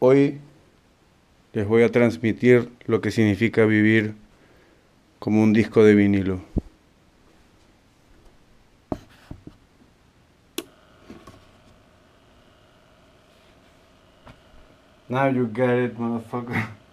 Hoy les voy a transmitir lo que significa vivir como un disco de vinilo. Now you get it, motherfucker.